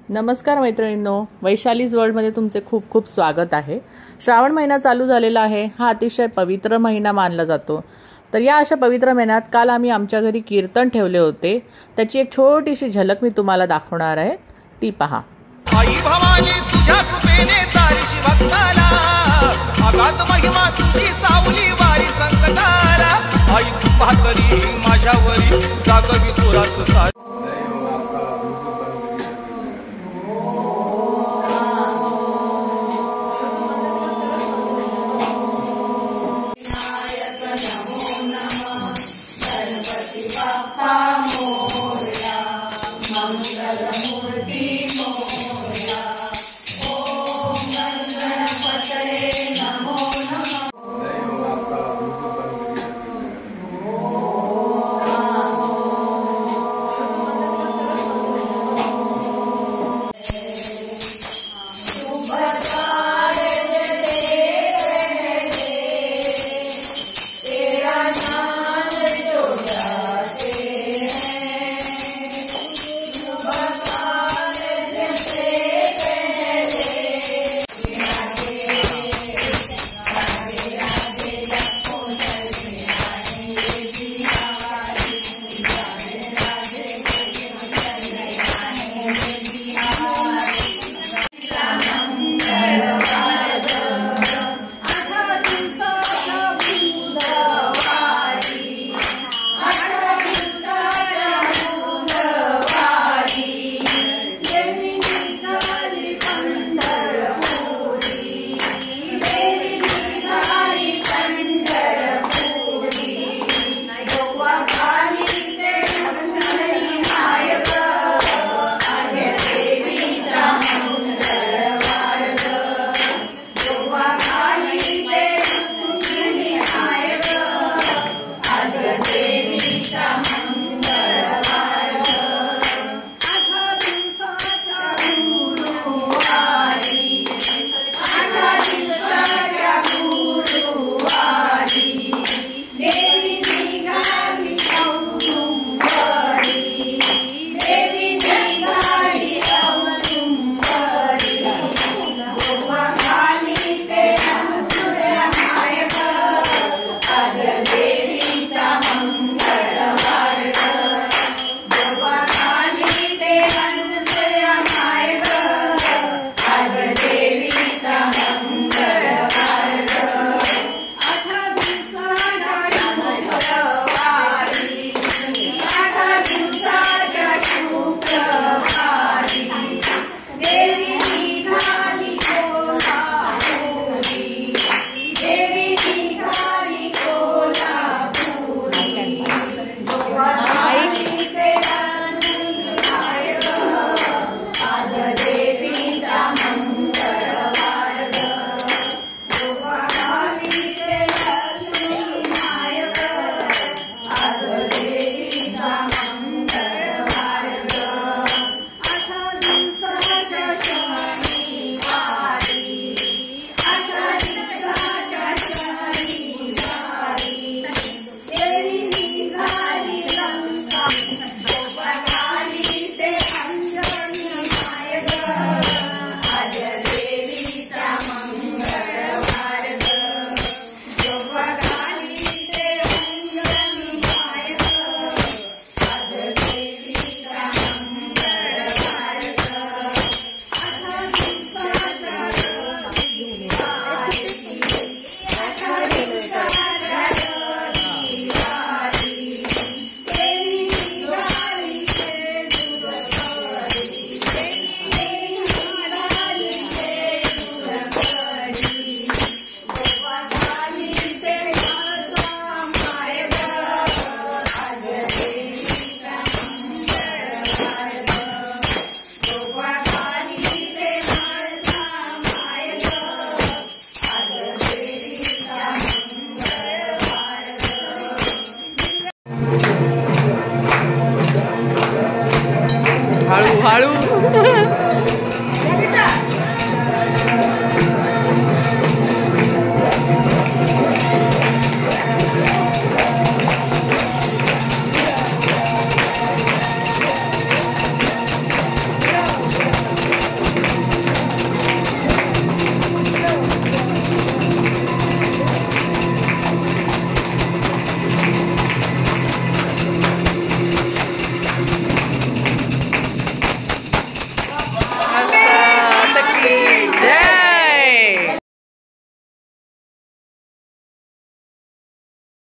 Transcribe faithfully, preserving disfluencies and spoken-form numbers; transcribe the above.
नमस्कार मैत्रिणींनो, वैशालीज वर्ल्डमध्ये तुमचे खूप खूप स्वागत आहे। श्रावण महिना चालू झालेला आहे। हा अतिशय पवित्र महिना मानला जातो। तर या अशा पवित्र महिन्यात काल आम्ही आमच्या घरी कीर्तन ठेवले होते, त्याची एक छोटीशी झलक मी तुम्हाला दाखवणार आहे, ती पहा। आई भवानी तुझ्या कृपेने तारीशी भक्ताला अगाध महिमा तुझी सावली वारी संकटाला आई तू पाहतरी माझ्यावरी जागवी तुराच सारी